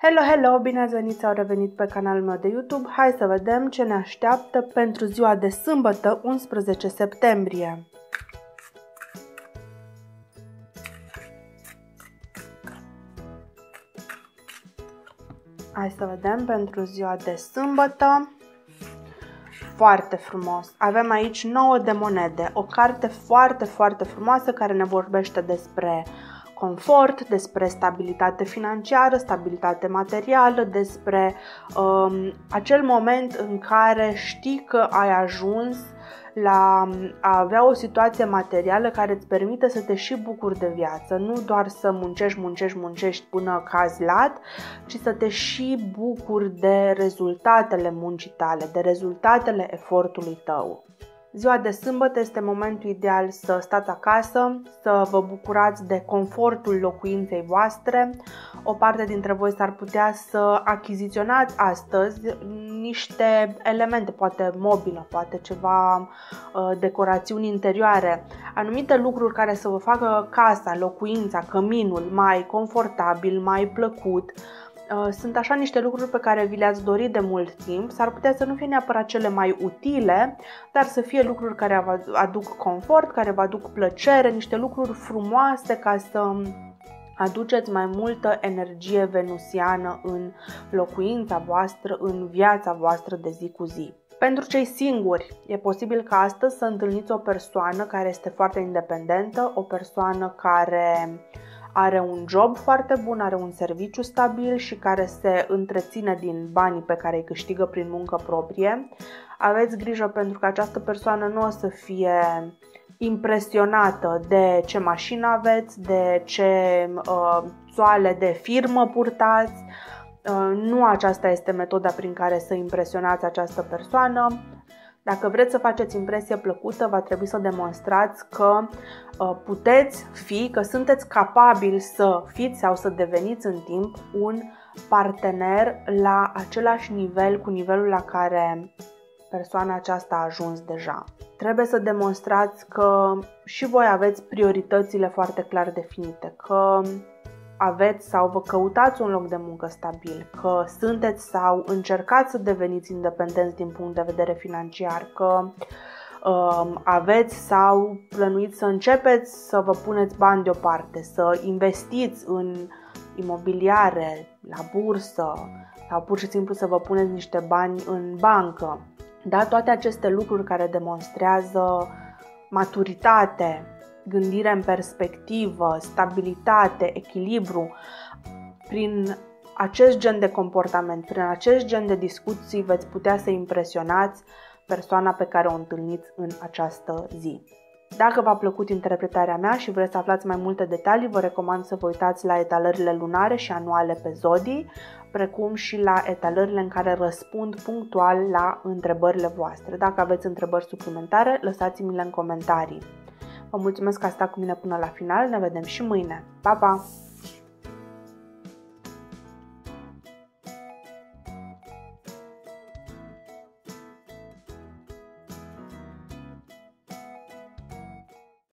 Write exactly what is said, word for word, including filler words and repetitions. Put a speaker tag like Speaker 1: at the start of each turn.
Speaker 1: Hello, hello! Bine ați venit sau revenit pe canalul meu de YouTube. Hai să vedem ce ne așteaptă pentru ziua de sâmbătă, unsprezece septembrie. Hai să vedem pentru ziua de sâmbătă. Foarte frumos. Avem aici nouă de monede, o carte foarte, foarte frumoasă care ne vorbește despre confort, despre stabilitate financiară, stabilitate materială, despre um, acel moment în care știi că ai ajuns la a avea o situație materială care îți permite să te și bucuri de viață, nu doar să muncești, muncești, muncești până cazi lat, ci să te și bucuri de rezultatele muncii tale, de rezultatele efortului tău. Ziua de sâmbătă este momentul ideal să stați acasă, să vă bucurați de confortul locuinței voastre. O parte dintre voi s-ar putea să achiziționați astăzi niște elemente, poate mobilă, poate ceva uh, decorațiuni interioare, anumite lucruri care să vă facă casa, locuința, căminul mai confortabil, mai plăcut. Sunt așa niște lucruri pe care vi le-ați dorit de mult timp, s-ar putea să nu fie neapărat cele mai utile, dar să fie lucruri care vă aduc confort, care vă aduc plăcere, niște lucruri frumoase ca să aduceți mai multă energie venusiană în locuința voastră, în viața voastră de zi cu zi. Pentru cei singuri, e posibil ca astăzi să întâlniți o persoană care este foarte independentă, o persoană care are un job foarte bun, are un serviciu stabil și care se întreține din banii pe care îi câștigă prin muncă proprie. Aveți grijă pentru că această persoană nu o să fie impresionată de ce mașină aveți, de ce uh, țoale de firmă purtați. Uh, nu aceasta este metoda prin care să impresionați această persoană. Dacă vreți să faceți impresie plăcută, va trebui să demonstrați că uh, puteți fi, că sunteți capabili să fiți sau să deveniți în timp un partener la același nivel cu nivelul la care persoana aceasta a ajuns deja. Trebuie să demonstrați că și voi aveți prioritățile foarte clar definite, că aveți sau vă căutați un loc de muncă stabil, că sunteți sau încercați să deveniți independenți din punct de vedere financiar, că um, aveți sau plănuiți să începeți să vă puneți bani deoparte, să investiți în imobiliare, la bursă sau pur și simplu să vă puneți niște bani în bancă. Da, toate aceste lucruri care demonstrează maturitate, gândire în perspectivă, stabilitate, echilibru, prin acest gen de comportament, prin acest gen de discuții veți putea să impresionați persoana pe care o întâlniți în această zi. Dacă v-a plăcut interpretarea mea și vreți să aflați mai multe detalii, vă recomand să vă uitați la etalările lunare și anuale pe zodii, precum și la etalările în care răspund punctual la întrebările voastre. Dacă aveți întrebări suplimentare, lăsați-mi-le în comentarii. Vă mulțumesc că ați stat cu mine până la final, ne vedem și mâine. Pa, pa!